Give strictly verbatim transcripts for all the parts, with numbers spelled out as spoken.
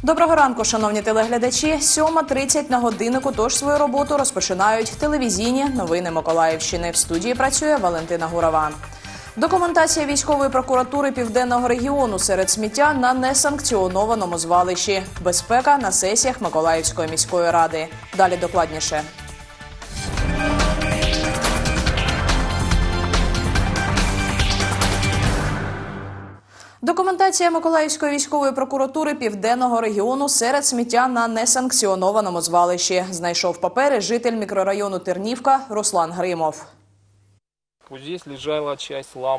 Доброго ранку, шановні телеглядачі. сьома тридцять на годиннику, тож свою роботу розпочинають телевізійні новини Миколаївщини. В студії працює Валентина Гурова. Документація військової прокуратури Південного регіону серед сміття на несанкціонованому звалищі. Безпека на сесіях Миколаївської міської ради. Далі докладніше. Документація Миколаївської військової прокуратури Південного регіону серед сміття на несанкціонованому звалищі. Знайшов папери житель мікрорайону Тернівка Руслан Гримов. Ось лежала частина ламп.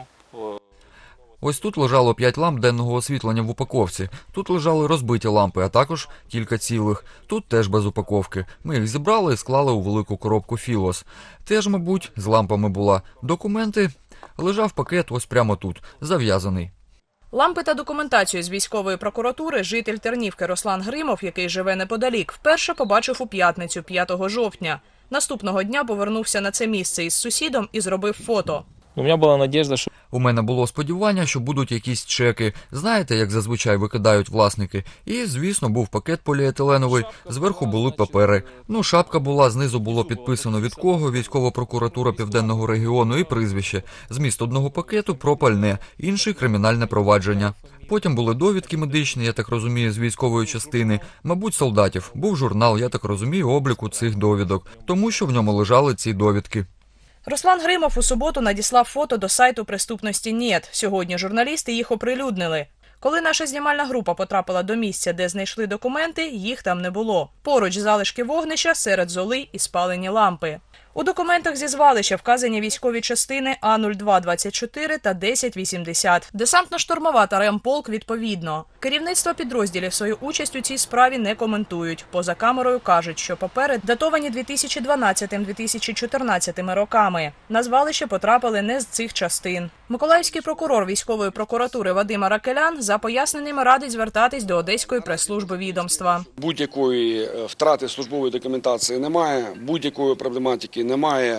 Ось тут лежало п'ять ламп денного освітлення в упаковці. Тут лежали розбиті лампи, а також кілька цілих. Тут теж без упаковки. Ми їх зібрали і склали у велику коробку «Філос». Теж, мабуть, з лампами була. Документи. Лежав пакет ось прямо тут, зав'язаний. Лампи та документацію з військової прокуратури житель Тернівки Руслан Гримов, який живе неподалік, вперше побачив у п'ятницю, п'ятого жовтня. Наступного дня повернувся на це місце із сусідом і зробив фото. У мене була надіжда, що... У мене було сподівання, що будуть якісь чеки. Знаєте, як зазвичай викидають власники. І, звісно, був пакет поліетиленовий, зверху були папери. Ну, шапка була, знизу було підписано від кого, військова прокуратура Південного регіону і прізвище. Зміст одного пакету про пальне, інший кримінальне провадження. Потім були довідки медичні, я так розумію, з військової частини, мабуть, солдатів. Був журнал, я так розумію, обліку цих довідок, тому що в ньому лежали ці довідки. Руслан Гримов у суботу надіслав фото до сайту «Преступності НЕТ». Сьогодні журналісти їх оприлюднили. Коли наша знімальна група потрапила до місця, де знайшли документи, їх там не було. Поруч залишки вогнища, серед золи і спалені лампи. У документах зі звалища вказані військові частини А нуль два двадцять чотири та десять вісімдесят. Десантно-штурмова та ремполк відповідно. Керівництво підрозділів свою участь у цій справі не коментують. Поза камерою кажуть, що папери датовані дві тисячі дванадцятим - дві тисячі чотирнадцятим роками. На звалище потрапили не з цих частин. Миколаївський прокурор військової прокуратури Вадим Аракелян за поясненнями радить звертатись до Одеської прес-служби відомства. Будь-якої втрати службової документації немає, будь-якої проблематики немає.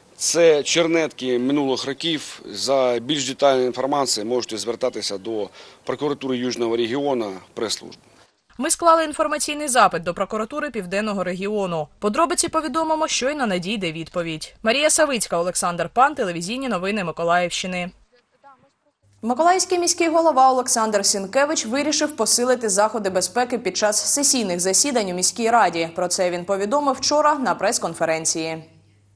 Це чернетки минулих років. За більш детальною інформацією можете звертатися до прокуратури Южного регіону прес-служби. Ми склали інформаційний запит до прокуратури Південного регіону. Подробиці повідомимо, щойно надійде відповідь. Марія Савицька, Олександр Пан, телевізійні новини Миколаївщини. Миколаївський міський голова Олександр Сінкевич вирішив посилити заходи безпеки під час сесійних засідань у міській раді. Про це він повідомив вчора на прес-конференції.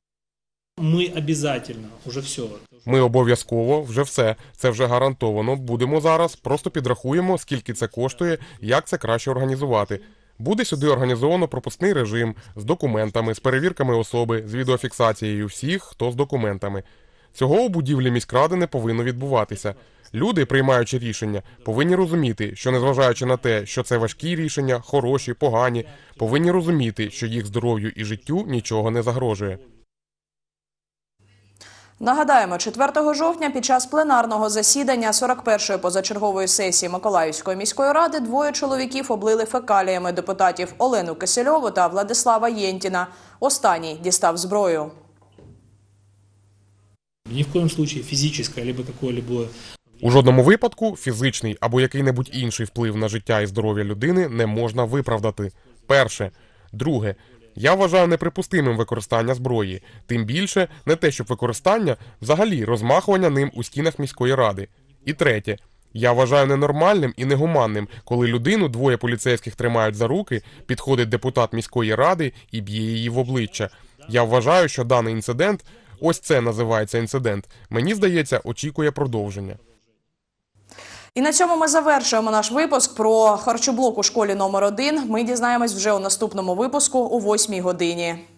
Ми обов'язково, вже все. Ми обов'язково, вже все, це вже гарантовано. Будемо зараз, просто підрахуємо, скільки це коштує, як це краще організувати. Буде сюди організовано пропускний режим з документами, з перевірками особи, з відеофіксацією всіх, хто з документами. Цього у будівлі міськради не повинно відбуватися. Люди, приймаючи рішення, повинні розуміти, що незважаючи на те, що це важкі рішення, хороші, погані, повинні розуміти, що їх здоров'ю і життю нічого не загрожує. Нагадаємо, четвертого жовтня під час пленарного засідання сорок першої позачергової сесії Миколаївської міської ради двоє чоловіків облили фекаліями депутатів Олену Кисельову та Владислава Єнтіна. Останній дістав зброю. Ні в коєму випадку фізичне або якесь-либо... У жодному випадку фізичний або який-небудь інший вплив на життя і здоров'я людини не можна виправдати. Перше. Друге. Я вважаю неприпустимим використання зброї. Тим більше не те, щоб використання, взагалі розмахування ним у стінах міської ради. І третє. Я вважаю ненормальним і негуманним, коли людину двоє поліцейських тримають за руки, підходить депутат міської ради і б'є її в обличчя. Я вважаю, що даний інцидент, ось це називається інцидент, мені здається, очікує продовження. І на цьому ми завершуємо наш випуск про харчоблок у школі номер один. Ми дізнаємось вже у наступному випуску о восьмій годині.